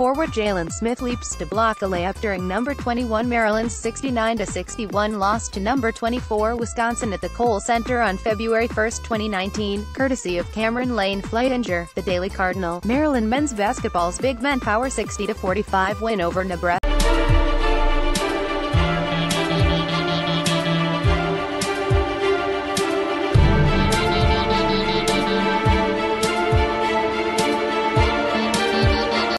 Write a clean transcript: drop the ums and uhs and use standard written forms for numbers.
Forward Jalen Smith leaps to block a layup during number 21 Maryland's 69-61 loss to number 24 Wisconsin at the Kohl Center on February 1, 2019, courtesy of Cameron Lane-Flehinger. The Daily Cardinal. Maryland men's basketball's big men power 60-45 win over Nebraska.